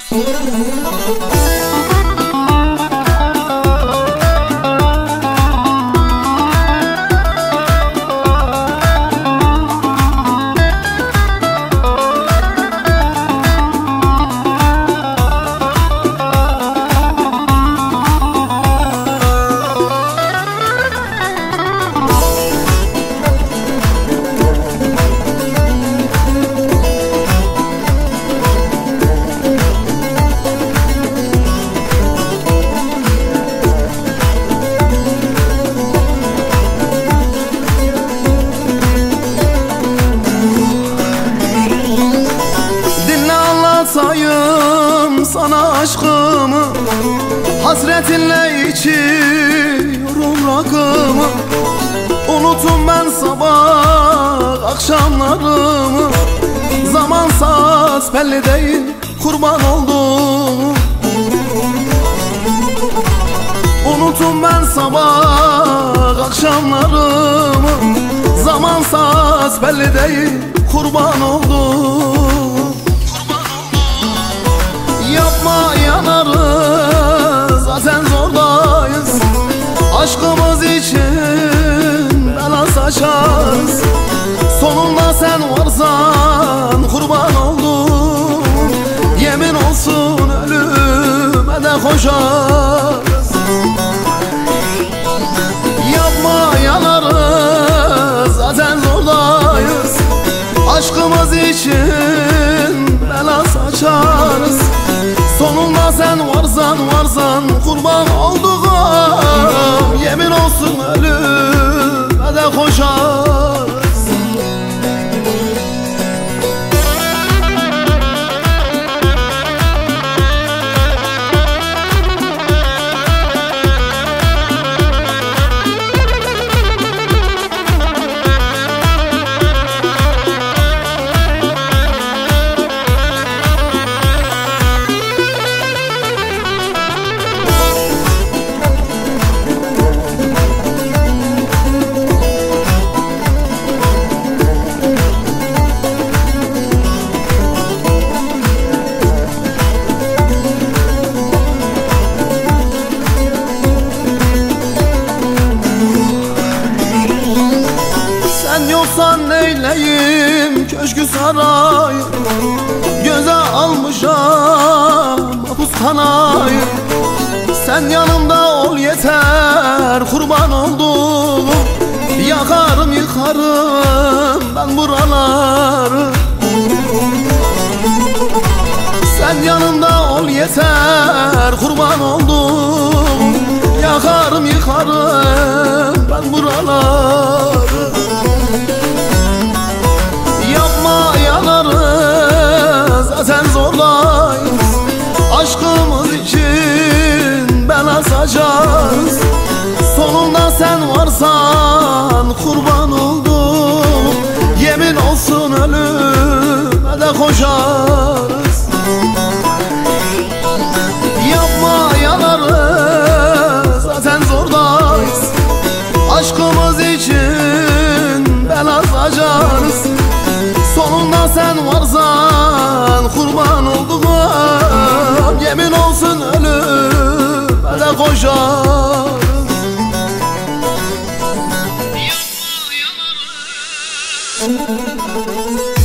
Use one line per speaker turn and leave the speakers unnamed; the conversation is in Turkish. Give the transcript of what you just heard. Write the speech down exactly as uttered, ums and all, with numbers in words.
Sayım sana aşkımı, hasretinle içiyorum rakımı. Unutum ben sabah akşamlarımı, zamansız belli değil kurban oldum. Unutum ben sabah akşamlarımı, zamansız belli değil kurban oldum. Yapma yanarız, zaten zordayız. Aşkımız için bela saçarız. Sonunda sen varsan kurban oldum. Yemin olsun ölüme de koşarız. Yapma yanarız, zaten zordayız. Aşkımız için bela saçarız. Sonunda sen varsan varsan kurban olduğum. Yemin olsun ölüme de koşarız. Yoksan neyleyim köşkü sarayı, göze almışam hapushanayı. Sen yanımda ol yeter kurban oldum. Yakarım yıkarım ben buraları. Sen yanımda ol yeter kurban oldum. Yakarım yıkarım ben buraları. Yapma yanarız, zaten zordayız. Aşkımız için bela saçarız. Sonunda sen varsan kurban oldum. Yemin olsun ölüme de koşarız. Yapma yanarız, zaten zordayız. Aşkımız için bela saçarız. Sonunda sen varsan kurban olduğum. Yemin olsun ölüme de koşarız. Yapma yanarız.